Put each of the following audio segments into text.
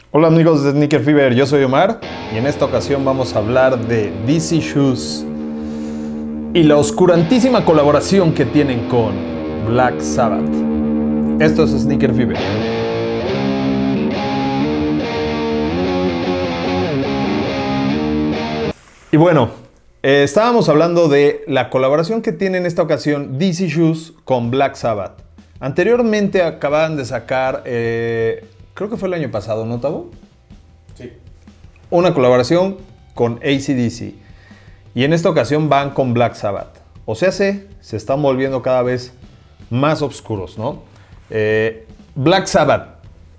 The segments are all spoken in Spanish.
Hola amigos de Sneaker Fever, yo soy Omar y en esta ocasión vamos a hablar de DC Shoes y la oscurantísima colaboración que tienen con Black Sabbath. Esto es Sneaker Fever. Y bueno, estábamos hablando de la colaboración que tiene en esta ocasión DC Shoes con Black Sabbath. Anteriormente acababan de sacar, creo que fue el año pasado, ¿no, Tavo? Sí. Una colaboración con AC/DC. Y en esta ocasión van con Black Sabbath. O sea, se están volviendo cada vez más oscuros, ¿no? Black Sabbath,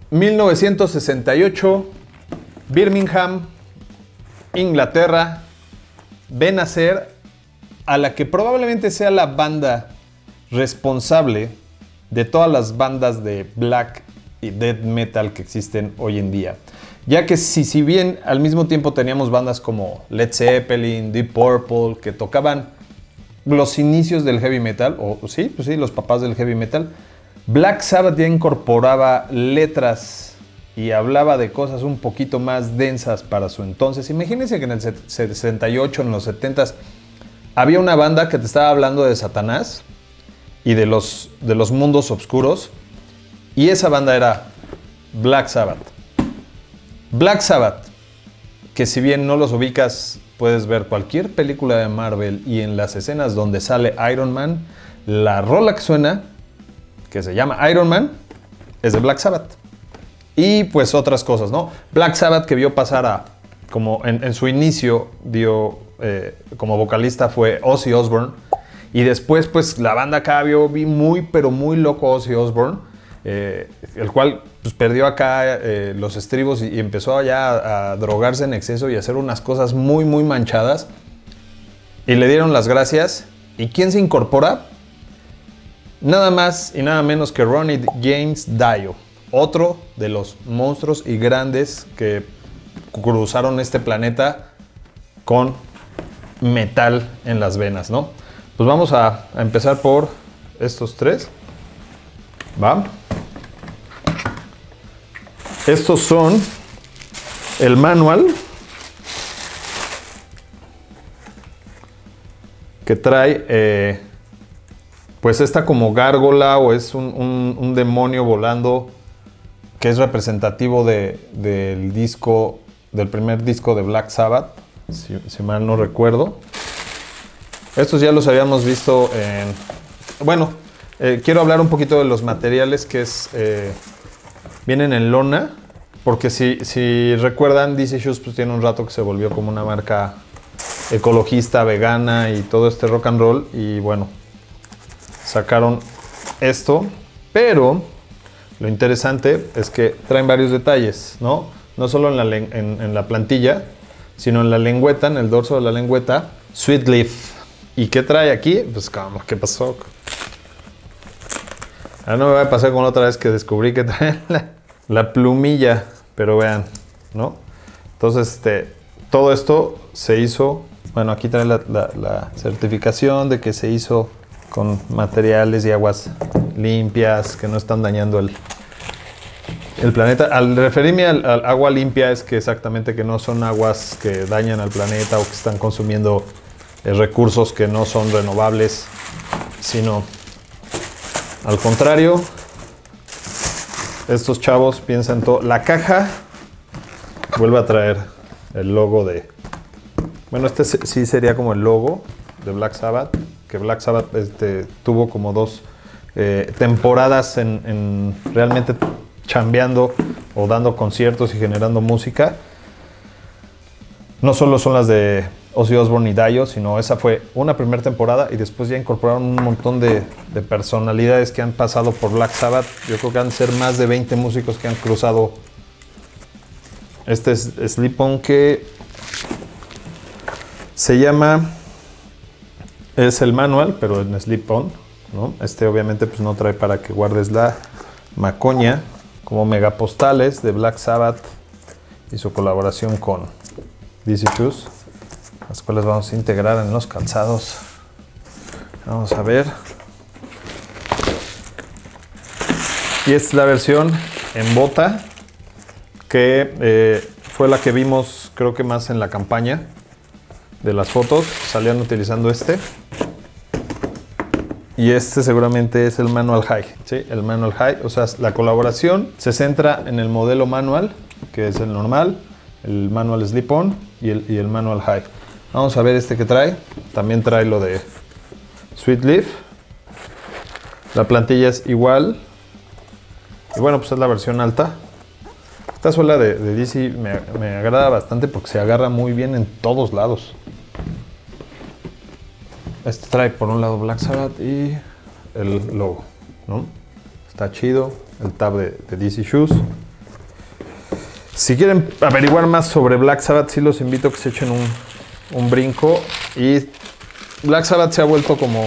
1968, Birmingham, Inglaterra. Ven a ser a la que probablemente sea la banda responsable de todas las bandas de black y death metal que existen hoy en día. Ya que si bien al mismo tiempo teníamos bandas como Led Zeppelin, Deep Purple, que tocaban los inicios del heavy metal, pues sí, los papás del heavy metal, Black Sabbath ya incorporaba letras y hablaba de cosas un poquito más densas para su entonces. Imagínense que en el 68, en los 70s, había una banda que te estaba hablando de Satanás y de los mundos oscuros, y esa banda era Black Sabbath. Black Sabbath, que si bien no los ubicas, puedes ver cualquier película de Marvel y en las escenas donde sale Iron Man, la rola que suena, que se llama Iron Man, es de Black Sabbath. Y pues otras cosas, ¿no? Black Sabbath, que vio pasar como en su inicio, como vocalista fue Ozzy Osbourne. Y después, pues la banda acá vi pero muy loco Ozzy Osbourne. El cual pues, perdió acá los estribos y empezó ya a drogarse en exceso y a hacer unas cosas muy manchadas. Y le dieron las gracias. ¿Y quién se incorpora? Nada más y nada menos que Ronnie James Dio. Otro de los monstruos y grandes que cruzaron este planeta con metal en las venas, ¿no? Pues vamos a empezar por estos tres. ¿Va? Estos son el manual que trae pues esta como gárgola o es un demonio volando que es representativo del disco, del primer disco de Black Sabbath, si mal no recuerdo. Estos ya los habíamos visto en... Bueno, quiero hablar un poquito de los materiales que vienen en lona, porque si recuerdan, DC Shoes pues tiene un rato que se volvió como una marca ecologista, vegana y todo este rock and roll, y bueno, sacaron esto, pero lo interesante es que traen varios detalles, ¿no? No solo en la plantilla, sino en la lengüeta, en el dorso de la lengüeta, Sweet Leaf. ¿Y qué trae aquí? Pues, ¿qué pasó? Ahora no me va a pasar como la otra vez que descubrí que trae la plumilla, pero vean, ¿no? Entonces, todo esto se hizo, bueno, aquí trae la certificación de que se hizo con materiales y aguas limpias que no están dañando el planeta. Al referirme al agua limpia es que exactamente que no son aguas que dañan al planeta o que están consumiendo recursos que no son renovables, sino al contrario. Estos chavos piensan todo. La caja vuelve a traer el logo de... Bueno, este sí sería como el logo de Black Sabbath, que Black Sabbath tuvo como dos temporadas en realmente chambeando o dando conciertos y generando música. No solo son las de Ozzy Osbourne y Dio, sino esa fue una primera temporada y después ya incorporaron un montón de personalidades que han pasado por Black Sabbath. Yo creo que han de ser más de 20 músicos que han cruzado. Este es Slip-On, que se llama... Es el manual, pero en Slip-On, ¿no? Obviamente pues no trae para que guardes la macoña, como megapostales de Black Sabbath y su colaboración con DC Shoes, las cuales vamos a integrar en los calzados. Vamos a ver. Y esta es la versión en bota, que fue la que vimos creo que más en la campaña de las fotos. Salían utilizando este. Y este seguramente es el Manual High, ¿sí? El Manual High, o sea, la colaboración se centra en el modelo manual, que es el normal, el Manual Slip-On y el Manual High. Vamos a ver este que trae. También trae lo de Sweet Leaf. La plantilla es igual. Y bueno, pues es la versión alta. Esta suela de DC me agrada bastante porque se agarra muy bien en todos lados. Este trae por un lado Black Sabbath y el logo, ¿no? Está chido. El tab de DC Shoes. Si quieren averiguar más sobre Black Sabbath, sí los invito a que se echen un brinco. Y Black Sabbath se ha vuelto como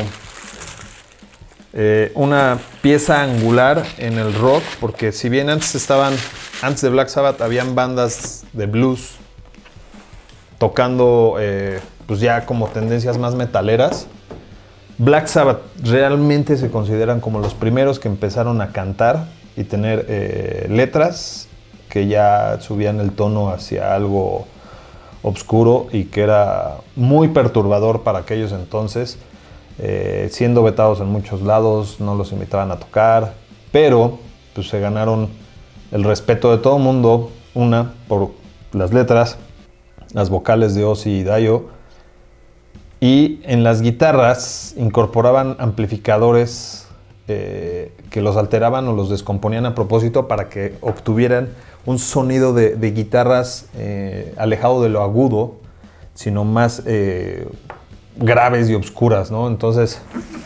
una pieza angular en el rock, porque si bien antes de Black Sabbath habían bandas de blues tocando pues ya como tendencias más metaleras, Black Sabbath realmente se consideran como los primeros que empezaron a cantar y tener letras que ya subían el tono hacia algo oscuro y que era muy perturbador para aquellos entonces, siendo vetados en muchos lados, no los invitaban a tocar, pero pues se ganaron el respeto de todo el mundo, por las letras, las vocales de Ozzy y Dio, y en las guitarras incorporaban amplificadores que los alteraban o los descomponían a propósito para que obtuvieran un sonido de guitarras alejado de lo agudo, sino más graves y obscuras, ¿no? Entonces,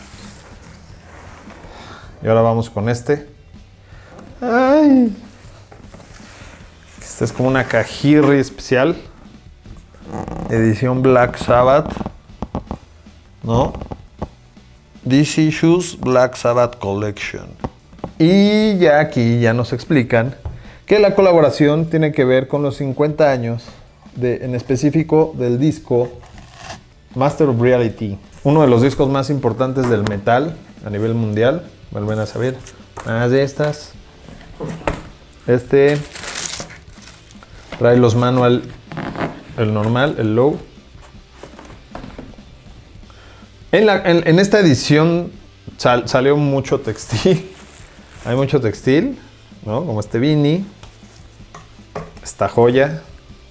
y ahora vamos con este. ¡Ay! Esta es como una cajirri especial, edición Black Sabbath, ¿no? DC Shoes Black Sabbath Collection. Y ya aquí ya nos explican que la colaboración tiene que ver con los 50 años, en específico del disco Master of Reality, uno de los discos más importantes del metal a nivel mundial. Vuelven a saber más de estas. Este trae los manual, el normal, el low. En esta edición salió mucho textil. Hay mucho textil, ¿no? Como este beanie, esta joya.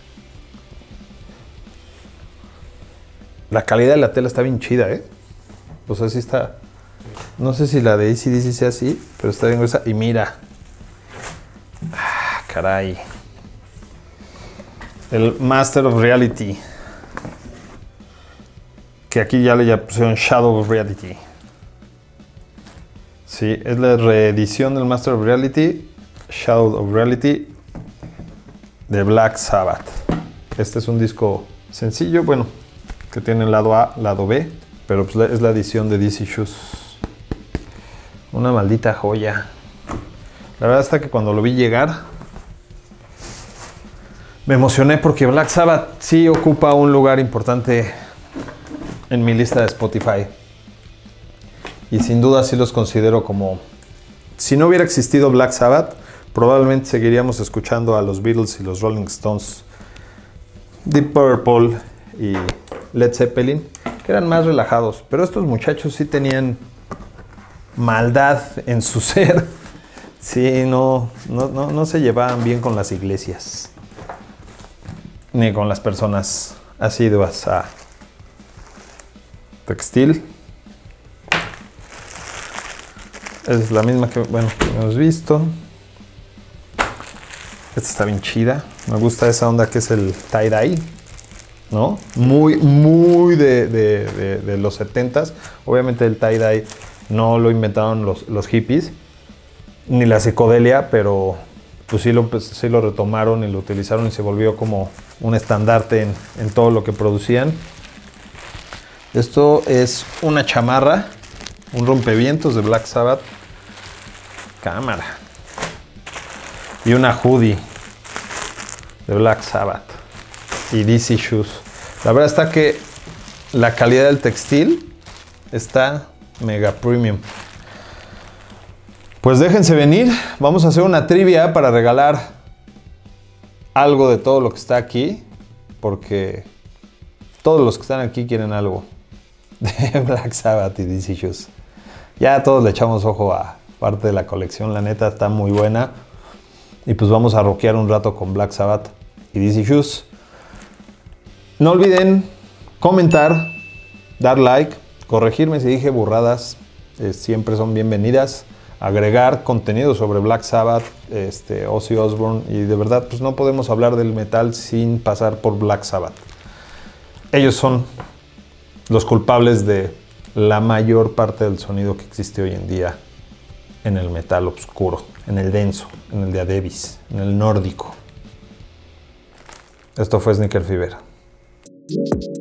La calidad de la tela está bien chida, ¿eh? O sea, sí está... No sé si la de AC/DC sea así, pero está bien gruesa. Y mira. Ah, caray. El Master of Reality. Que aquí ya le pusieron Shadow of Reality. Sí, es la reedición del Master of Reality, Shadow of Reality, de Black Sabbath. Este es un disco sencillo, bueno, que tiene el lado A, lado B, pero pues es la edición de DC Shoes. Una maldita joya. La verdad está que cuando lo vi llegar me emocioné porque Black Sabbath sí ocupa un lugar importante en mi lista de Spotify. Y sin duda sí los considero como... Si no hubiera existido Black Sabbath, probablemente seguiríamos escuchando a los Beatles y los Rolling Stones, Deep Purple y Led Zeppelin, que eran más relajados. Pero estos muchachos sí tenían maldad en su ser. Sí, no se llevaban bien con las iglesias, ni con las personas asiduas a textil. Es la misma que, bueno, que hemos visto. Esta está bien chida. Me gusta esa onda que es el tie-dye, ¿no? Muy de los 70s. Obviamente el tie-dye no lo inventaron los hippies, ni la psicodelia, pero pues sí lo retomaron y lo utilizaron y se volvió como un estandarte en todo lo que producían. Esto es una chamarra, un rompevientos de Black Sabbath. Cámara. Y una hoodie de Black Sabbath y DC Shoes. La verdad está que la calidad del textil está mega premium. Pues déjense venir, vamos a hacer una trivia para regalar algo de todo lo que está aquí, porque todos los que están aquí quieren algo de Black Sabbath y DC Shoes. Ya todos le echamos ojo a parte de la colección, la neta está muy buena. Y pues vamos a rockear un rato con Black Sabbath y DC Shoes. No olviden comentar, dar like, corregirme si dije burradas, siempre son bienvenidas. Agregar contenido sobre Black Sabbath, Ozzy Osbourne, y de verdad pues no podemos hablar del metal sin pasar por Black Sabbath. Ellos son los culpables de la mayor parte del sonido que existe hoy en día en el metal oscuro, en el denso, en el de Adebis, en el nórdico. Esto fue Sneaker Fever.